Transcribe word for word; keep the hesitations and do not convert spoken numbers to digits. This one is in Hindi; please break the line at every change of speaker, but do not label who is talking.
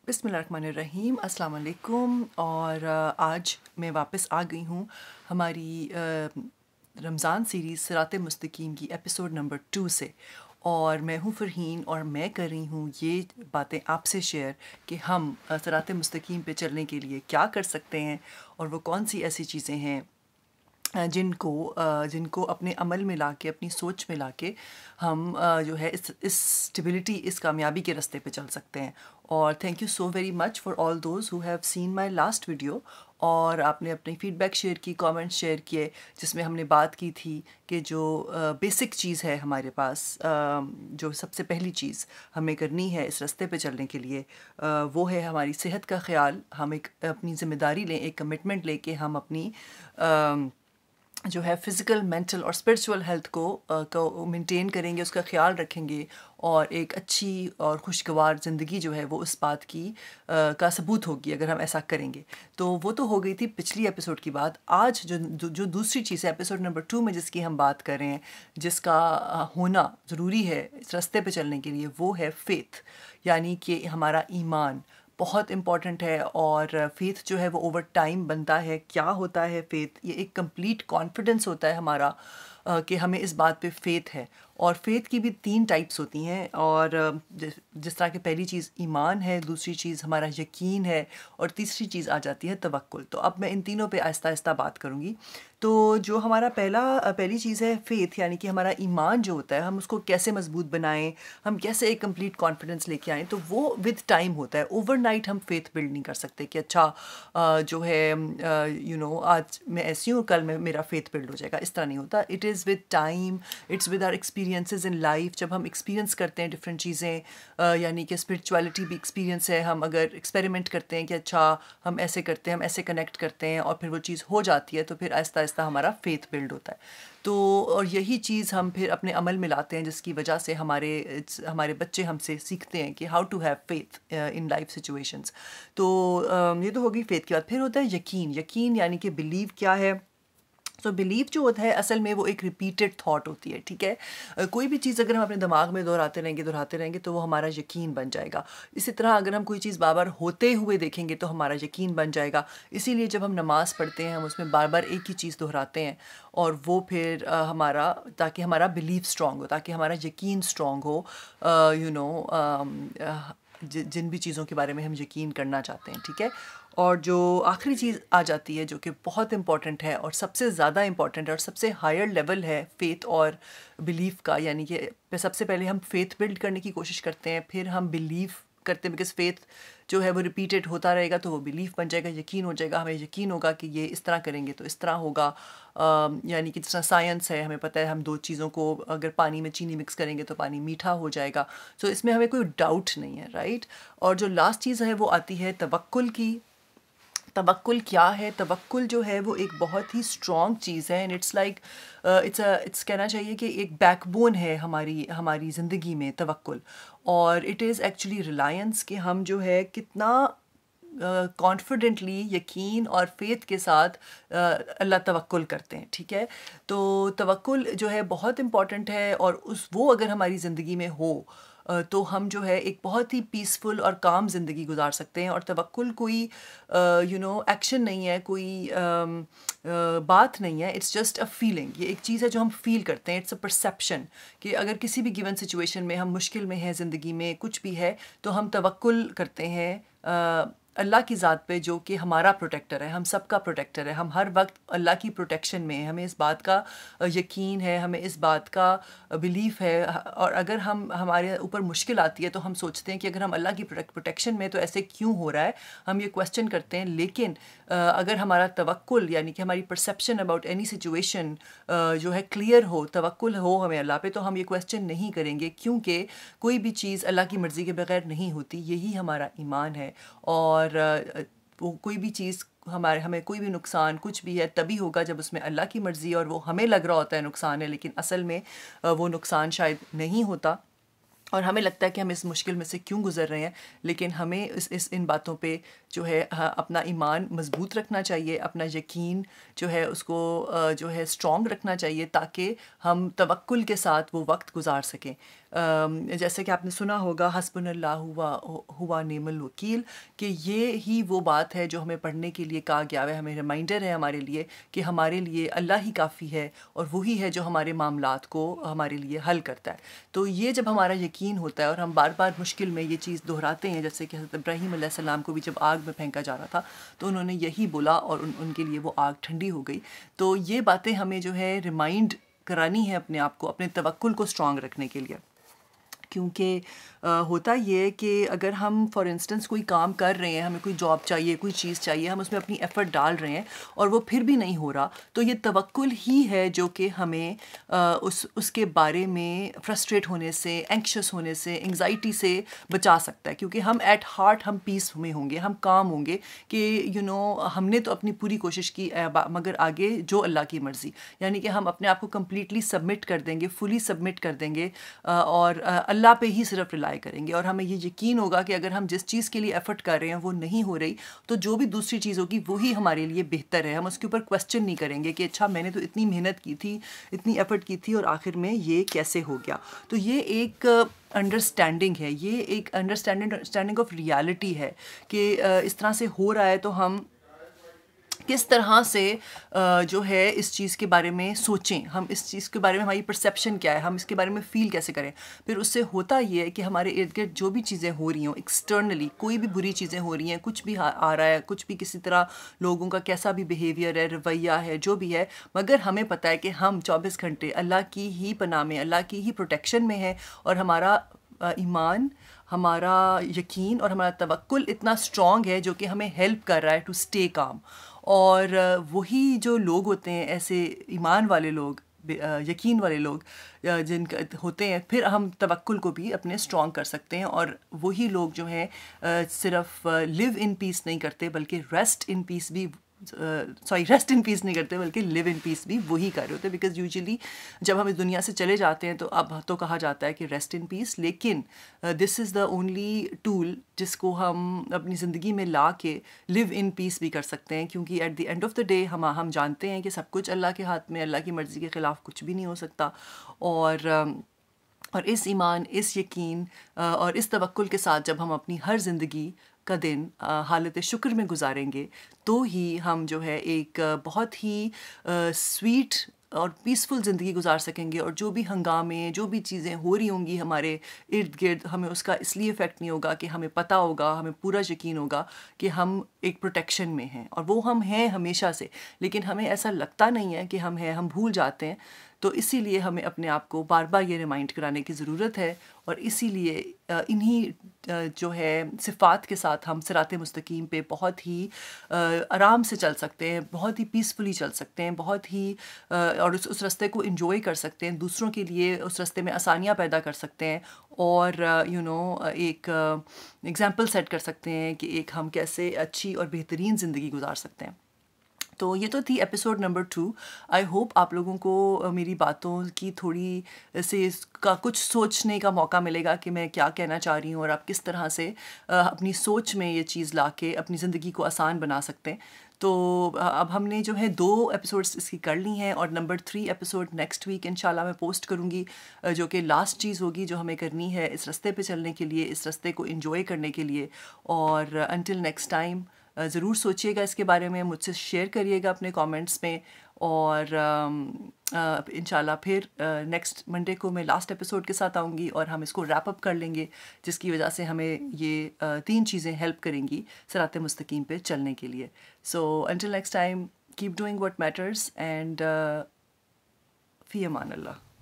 बिस्मिल्लाहिर्रहमानिर्रहीम, अस्सलाम वालेकुम। और अ, आज मैं वापस आ गई हूँ हमारी रमज़ान सीरीज़ सिरात मुस्तकीम की एपिसोड नंबर टू से। और मैं हूँ फ़रहीन और मैं कर रही हूँ ये बातें आपसे शेयर कि हम अ, सिरात मुस्तकीम पे चलने के लिए क्या कर सकते हैं और वो कौन सी ऐसी चीज़ें हैं अ, जिनको अ, जिनको अपने अमल में लाके, अपनी सोच में लाके हम अ, जो है इस इस स्टेबिलिटी, इस कामयाबी के रास्ते पे चल सकते हैं। और thank you so very much for all those who have seen my last video. और आपने अपनी फ़ीडबैक शेयर की, कमेंट्स शेयर किए, जिसमें हमने बात की थी कि जो बेसिक चीज़ है हमारे पास, अ, जो सबसे पहली चीज़ हमें करनी है इस रास्ते पे चलने के लिए, अ, वो है हमारी सेहत का ख़्याल। हम एक अपनी ज़िम्मेदारी लें, एक कमिटमेंट लें कि हम अपनी अ, जो है फ़िज़िकल, मेंटल और स्पिरिचुअल हेल्थ को अ, को मेंटेन करेंगे, उसका ख़्याल रखेंगे और एक अच्छी और खुशगवार ज़िंदगी जो है वो उस बात की अ, का सबूत होगी अगर हम ऐसा करेंगे। तो वो तो हो गई थी पिछली एपिसोड की बात। आज जो जो जो दूसरी चीज़ है एपिसोड नंबर टू में जिसकी हम बात कर रहे हैं, जिसका अ, होना ज़रूरी है इस रास्ते पे चलने के लिए, वो है फ़ेथ, यानी कि हमारा ईमान बहुत इम्पॉर्टेंट है। और फेथ जो है वो ओवर टाइम बनता है। क्या होता है फेथ? ये एक कंप्लीट कॉन्फिडेंस होता है हमारा अ, कि हमें इस बात पे फेथ है। और फेथ की भी तीन टाइप्स होती हैं। और अ, जिस जिस तरह की पहली चीज़ ईमान है, दूसरी चीज़ हमारा यकीन है, और तीसरी चीज़ आ जाती है तवक्कुल। तो अब मैं इन तीनों पे आहिस्ता आहिस्ता बात करूँगी। तो जो हमारा पहला अ, पहली चीज़ है फेथ, यानी कि हमारा ईमान जो होता है, हम उसको कैसे मजबूत बनाएं, हम कैसे एक कंप्लीट कॉन्फिडेंस लेके आएँ। तो वो विद टाइम होता है। ओवरनाइट हम फेथ बिल्ड नहीं कर सकते कि अच्छा अ, जो है यू नो आज मैं ऐसी हूँ, कल में मेरा फेथ बिल्ड हो जाएगा। इस तरह नहीं होता। It is with time, it's with our experiences in life. जब हम एक्सपीरियंस करते हैं डिफरेंट चीज़ें, अ, यानी कि स्पिरिचुअलिटी भी एक्सपीरियंस है। हम अगर एक्सपेरिमेंट करते हैं कि अच्छा हम ऐसे करते हैं, हम ऐसे कनेक्ट करते हैं, और फिर वो चीज़ हो जाती है, तो फिर आहिस्ता आहिस्ता हमारा फेथ बिल्ड होता है। तो और यही चीज़ हम फिर अपने अमल में लाते हैं, जिसकी वजह से हमारे it's- हमारे बच्चे हमसे सीखते हैं कि how to have faith in life situations. तो अम, ये तो होगी फेथ की बात। फिर होता है यकीन। यकीन यानी कि बिलीव क्या है? तो बिलीव जो होता है असल में वो एक रिपीटेड थॉट होती है। ठीक है, अ, कोई भी चीज़ अगर हम अपने दिमाग में दोहराते रहेंगे दोहराते रहेंगे तो वो हमारा यकीन बन जाएगा। इसी तरह अगर हम कोई चीज़ बार बार होते हुए देखेंगे तो हमारा यकीन बन जाएगा। इसीलिए जब हम नमाज पढ़ते हैं हम उसमें बार बार एक ही चीज़ दोहराते हैं, और वो फिर अ, हमारा, ताकि हमारा बिलीव स्ट्रांग हो, ताकि हमारा यकीन स्ट्रांग हो, यू नो जि- जिन भी चीज़ों के बारे में हम यकीन करना चाहते हैं। ठीक है। और जो आखिरी चीज़ आ जाती है, जो कि बहुत इंपॉर्टेंट है और सबसे ज़्यादा इंपॉर्टेंट है और सबसे हायर लेवल है फेथ और बिलीफ का, यानी कि पे- सबसे पहले हम फेथ बिल्ड करने की कोशिश करते हैं, फिर हम बिलीव करते हैं। बिकॉज फेथ जो है वो रिपीटेड होता रहेगा तो वो बिलीफ बन जाएगा, यकीन हो जाएगा। हमें यकीन होगा कि ये इस तरह करेंगे तो इस तरह होगा। अम, यानी कि जिस तरह साइंस है, हमें पता है हम दो चीज़ों को अगर पानी में चीनी मिक्स करेंगे तो पानी मीठा हो जाएगा। सो इसमें हमें कोई डाउट नहीं है, राइट। और जो लास्ट चीज़ है वो आती है तवक्कुल की। तवक्कुल क्या है? तवक्कुल जो है वो एक बहुत ही स्ट्रॉन्ग चीज़ है। And it's like it's it's कहना चाहिए कि एक बैकबोन है हमारी हमारी ज़िंदगी में तवक्कुल। और इट इज़ एक्चुअली रिलायंस कि हम जो है कितना कॉन्फिडेंटली, यकीन और फेथ के साथ अ, अल्लाह तवक्कुल करते हैं। ठीक है। तो तवक्कुल जो है बहुत इम्पॉर्टेंट है, और उस वो अगर हमारी ज़िंदगी में हो अ, तो हम जो है एक बहुत ही पीसफुल और काम ज़िंदगी गुजार सकते हैं। और तवक्कुल कोई यू नो एक्शन नहीं है, कोई अम, अ, बात नहीं है। It's just a feeling. ये एक चीज़ है जो हम फील करते हैं। इट्स अ परसेप्शन कि अगर किसी भी गिवन सिचुएशन में हम मुश्किल में हैं, ज़िंदगी में कुछ भी है, तो हम तवक्कुल करते हैं अ, अल्लाह की ज़ात पे, जो कि हमारा प्रोटेक्टर है, हम सबका प्रोटेक्टर है। हम हर वक्त अल्लाह की प्रोटेक्शन में हैं। हमें इस बात का अ, यकीन है, हमें इस बात का बिलीफ है। ह- और अगर हम हमारे ऊपर मुश्किल आती है तो हम सोचते हैं कि अगर हम अल्लाह की प्रोटेक्शन में तो ऐसे क्यों हो रहा है, हम ये क्वेश्चन करते हैं। लेकिन अ, अगर हमारा तवक्कुल, यानी कि हमारी परसेप्शन अबाउट एनी सिचुएशन जो है क्लियर हो, तवक्कुल हो हमें अल्लाह पे, तो हम ये क्वेश्चन नहीं करेंगे, क्योंकि कोई भी चीज़ अल्लाह की मर्ज़ी के बगैर नहीं होती। यही हमारा ईमान है। और अ, वो कोई भी चीज़ हमारे हमें कोई भी नुकसान कुछ भी है तभी होगा जब उसमें अल्लाह की मर्ज़ी, और वो हमें लग रहा होता है नुकसान है, लेकिन असल में अ, वो नुकसान शायद नहीं होता। और हमें लगता है कि हम इस मुश्किल में से क्यों गुजर रहे हैं। लेकिन हमें इस इस इन बातों पे जो है हाँ, अपना ईमान मजबूत रखना चाहिए, अपना यकीन जो है उसको अ, जो है स्ट्रॉन्ग रखना चाहिए, ताकि हम तवक्कुल के साथ वो वक्त गुजार सकें। जैसे कि आपने सुना होगा हस्बुनल्लाह हुवा हुवा नेमल वकील, कि ये ही वो बात है जो हमें पढ़ने के लिए कहा गया है, हमें रिमाइंडर है हमारे लिए कि हमारे लिए अल्लाह ही काफ़ी है और वही है जो हमारे मामलात को हमारे लिए हल करता है। तो ये जब हमारा यकीन होता है और हम बार बार मुश्किल में ये चीज़ दोहराते हैं, जैसे कि हज़रत इब्राहीम अलैहिस्सलाम को भी जब आग में फेंका जा रहा था तो उन्होंने यही बोला और उन, उनके लिए वो आग ठंडी हो गई। तो ये बातें हमें जो है रिमाइंड करानी है अपने आप को, अपने तवक्कुल को स्ट्रॉन्ग रखने के लिए। क्योंकि होता ये है कि अगर हम फॉर इंस्टेंस कोई काम कर रहे हैं, हमें कोई जॉब चाहिए, कोई चीज़ चाहिए, हम उसमें अपनी एफ़र्ट डाल रहे हैं और वो फिर भी नहीं हो रहा, तो ये तवक्कुल ही है जो कि हमें आ, उस उसके बारे में फ्रस्ट्रेट होने से, एंक्शस होने से, एंग्जाइटी से बचा सकता है। क्योंकि हम एट हार्ट हम पीस में होंगे, हम काम होंगे कि यू नो हमने तो अपनी पूरी कोशिश की, मगर आगे जो अल्लाह की मर्ज़ी, यानी कि हम अपने आप को कम्प्लीटली सबमिट कर देंगे, फुली सबमिट कर देंगे और अल्लाह पे ही सिर्फ रिलाई करेंगे। और हमें ये यकीन होगा कि अगर हम जिस चीज़ के लिए एफ़र्ट कर रहे हैं वो नहीं हो रही, तो जो भी दूसरी चीज़ होगी वही हमारे लिए बेहतर है। हम उसके ऊपर क्वेश्चन नहीं करेंगे कि अच्छा मैंने तो इतनी मेहनत की थी, इतनी एफ़र्ट की थी और आखिर में ये कैसे हो गया। तो ये एक अंडरस्टैंडिंग है, ये एक अंडरस्टैंडिंग अंडरस्टैंडिंग ऑफ रियलिटी है कि इस तरह से हो रहा है तो हम किस तरह से जो है इस चीज़ के बारे में सोचें, हम इस चीज़ के बारे में हमारी परसेप्शन क्या है, हम इसके बारे में फ़ील कैसे करें। फिर उससे होता ये है कि हमारे इर्द गिर्द जो भी चीज़ें हो रही हों, एक्सटर्नली कोई भी बुरी चीज़ें हो रही हैं, कुछ भी आ रहा है, कुछ भी किसी तरह लोगों का कैसा भी बिहेवियर है, रवैया है, जो भी है, मगर हमें पता है कि हम चौबीस घंटे अल्लाह की ही पनाह में, अल्लाह की ही प्रोटेक्शन में है और हमारा ईमान, हमारा यकीन और हमारा तवक्कुल इतना स्ट्रॉन्ग है जो कि हमें हेल्प कर रहा है टू स्टे काम। और वही जो लोग होते हैं ऐसे ईमान वाले लोग, यकीन वाले लोग जिनका होते हैं, फिर हम तवक्कुल को भी अपने स्ट्रॉन्ग कर सकते हैं। और वही लोग जो हैं सिर्फ लिव इन पीस नहीं करते बल्कि रेस्ट इन पीस भी सॉरी रेस्ट इन पीस नहीं करते बल्कि लिव इन पीस भी वही कर रहे होते हैं। बिकॉज यूजुअली जब हम इस दुनिया से चले जाते हैं तो अब तो कहा जाता है कि रेस्ट इन पीस, लेकिन this is the only tool जिसको हम अपनी ज़िंदगी में ला के लिव इन पीस भी कर सकते हैं। क्योंकि at the end of the day हम हम जानते हैं कि सब कुछ अल्लाह के हाथ में, अल्लाह की मर्ज़ी के ख़िलाफ़ कुछ भी नहीं हो सकता। और और इस ईमान, इस यकीन और इस तवक्कुल के साथ जब हम अपनी हर ज़िंदगी का दिन हालत शुक्र में गुजारेंगे तो ही हम जो है एक बहुत ही स्वीट और पीसफुल ज़िंदगी गुजार सकेंगे। और जो भी हंगामे, जो भी चीज़ें हो रही होंगी हमारे इर्द गिर्द, हमें उसका इसलिए इफ़ेक्ट नहीं होगा कि हमें पता होगा, हमें पूरा यकीन होगा कि हम एक प्रोटेक्शन में हैं और वो हम हैं हमेशा से। लेकिन हमें ऐसा लगता नहीं है कि हम हैं, हम भूल जाते हैं। तो इसीलिए हमें अपने आप को बार बार ये रिमाइंड कराने की ज़रूरत है। और इसीलिए इन्हीं जो है सिफ़ात के साथ हम सिराते मुस्तकीम पे बहुत ही आराम से चल सकते हैं, बहुत ही पीसफुली चल सकते हैं, बहुत ही और उस उस रास्ते को एंजॉय कर सकते हैं, दूसरों के लिए उस रास्ते में आसानियाँ पैदा कर सकते हैं और यू नो एक एग्ज़ाम्पल सेट कर सकते हैं कि एक हम कैसे अच्छी और बेहतरीन ज़िंदगी गुजार सकते हैं। तो ये तो थी episode number two. I hope आप लोगों को मेरी बातों की थोड़ी से इसका कुछ सोचने का मौका मिलेगा कि मैं क्या कहना चाह रही हूँ और आप किस तरह से अपनी सोच में ये चीज़ ला के अपनी ज़िंदगी को आसान बना सकते हैं। तो अब हमने जो है दो एपिसोड्स इसकी कर ली हैं और number three episode next week इंशाल्लाह मैं पोस्ट करूँगी, जो कि लास्ट चीज़ होगी जो हमें करनी है इस रास्ते पे चलने के लिए, इस रास्ते को एंजॉय करने के लिए। और अंटिल नेक्स्ट टाइम ज़रूर सोचिएगा इसके बारे में, मुझसे शेयर करिएगा अपने कमेंट्स में। और इंशाल्लाह फिर नेक्स्ट मंडे को मैं लास्ट एपिसोड के साथ आऊँगी और हम इसको रैप अप कर लेंगे, जिसकी वजह से हमें ये uh, तीन चीज़ें हेल्प करेंगी सिराते मुस्तकीम पे चलने के लिए। So until next time keep doing what matters and फ़ी अमान अल्लाह।